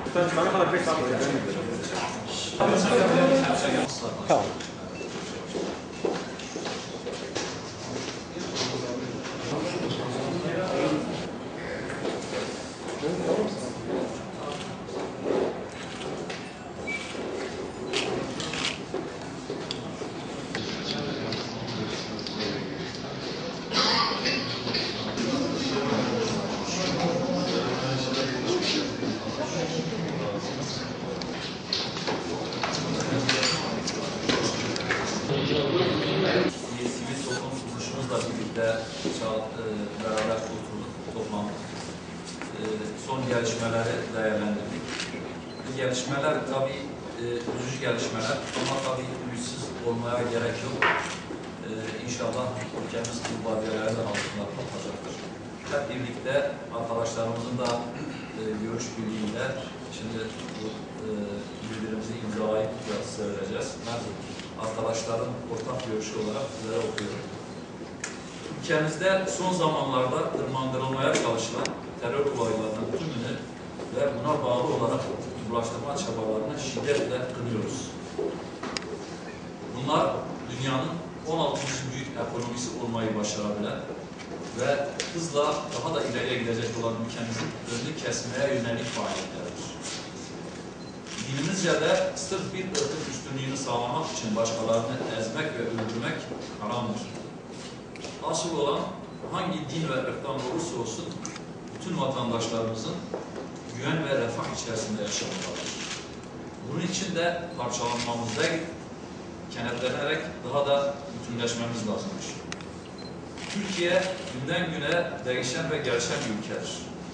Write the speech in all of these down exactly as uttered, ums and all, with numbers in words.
Bana kadar beş saat Tamam. Sivil toplum kuruluşumuzla birlikte beraber oturduk, toplandık. Son gelişmeleri değerlendirdik. Bu gelişmeler tabii üzücü gelişmeler ama tabii ümitsiz olmaya gerek yok. İnşallah ülkemiz bu badirelerden altında kalkacaktır. Hep birlikte arkadaşlarımızın da görüş birliğiyle şimdi bu bildirimizi imzalayıp söyleyeceğiz. Ben arkadaşların ortak görüşü olarak sizlere okuyorum. Ülkemizde son zamanlarda tırmandırılmaya çalışılan terör olaylarının tümünü ve buna bağlı olarak ulaştırma çabalarını şiddetle kınıyoruz. Bunlar dünyanın on altıncı büyük ekonomisi olmayı başarabilen ve hızla daha da ileriye gidecek olan ülkemizin önünü kesmeye yönelik faaliyetlerdir. Dinimizce de sırf bir ırkın üstünlüğünü sağlamak için başkalarını ezmek ve öldürmek haramdır. Asıl olan hangi din ve ırktan olursa olsun bütün vatandaşlarımızın güven ve refah içerisinde yaşamalıdır. Bunun için de parçalanmamız değil, kenetlenerek daha da bütünleşmemiz lazımdır. Türkiye günden güne değişen ve gelişen bir ülkedir.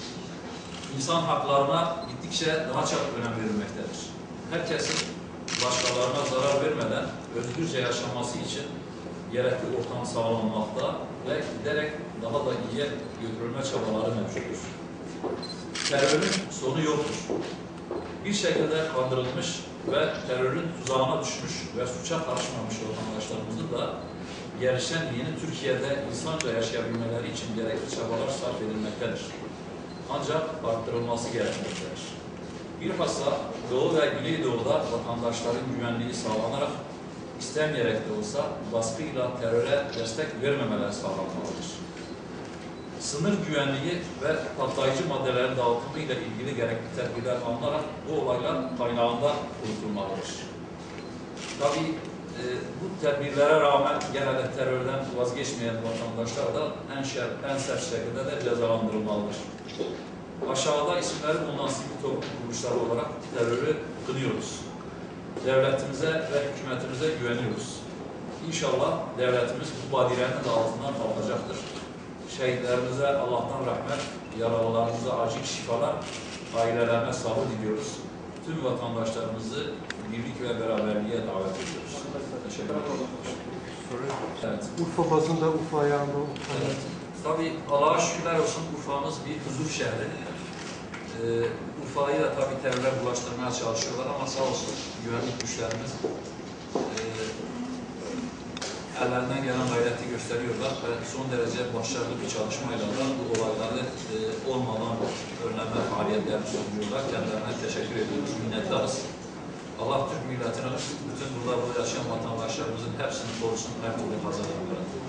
İnsan haklarına gittikçe daha çok önem verilmektedir. Herkesin başkalarına zarar vermeden özgürce yaşaması için gerekli ortam sağlanmakta ve giderek daha da iyiye götürülme çabaları mevcuttur. Terörün sonu yoktur. Bir şekilde kandırılmış ve terörün tuzağına düşmüş ve suça karışmamış vatandaşlarımızın da gelişen yeni Türkiye'de insanca yaşayabilmeleri için gerekli çabalar sarf edilmektedir. Ancak arttırılması gerekmektedir. Bilhassa Doğu ve Güneydoğu'da vatandaşların güvenliği sağlanarak istemeyerek de olsa baskıyla teröre destek vermemeler sağlanmalıdır. Sınır güvenliği ve patlayıcı maddelerin dağıtımı ile ilgili gerekli tedbirler alınarak bu olaylar kaynağında kurtulmalıdır. Tabii e, bu tedbirlere rağmen genelde terörden vazgeçmeyen vatandaşlar da en, şer, en sert şekilde de cezalandırılmalıdır. Aşağıda isimleri bulunan sivil toplum kuruluşları olarak terörü kınıyoruz. Devletimize ve hükümetimize güveniyoruz. İnşallah devletimiz bu badirenin de altından kalkacaktır. Şehitlerimize Allah'tan rahmet, yaralılarımıza acil şifalar, ailelerine sabır diliyoruz. Tüm vatandaşlarımızı birlik ve beraberliğe davet ediyoruz. Teşekkür ederim. Evet. Urfa bazında, Urfa ayağında. Evet. Tabii Allah'a şükürler olsun Urfa'mız bir huzur şehri. Ee, Urfa'yı da tabii terörle bulaştırmaya çalışıyorlar ama sağ olsun güvenlik güçlerimiz e, ellerinden gelen gayreti gösteriyorlar ve son derece başarılı bir çalışmayla da bu olayları e, olmadan önleme faaliyetlerini sürdürüyorlar. Kendilerine teşekkür ediyoruz, minnettarız. Allah Türk milletine, bütün burada yaşayan vatandaşlarımızın hepsini korusun, her türlü kazanımları.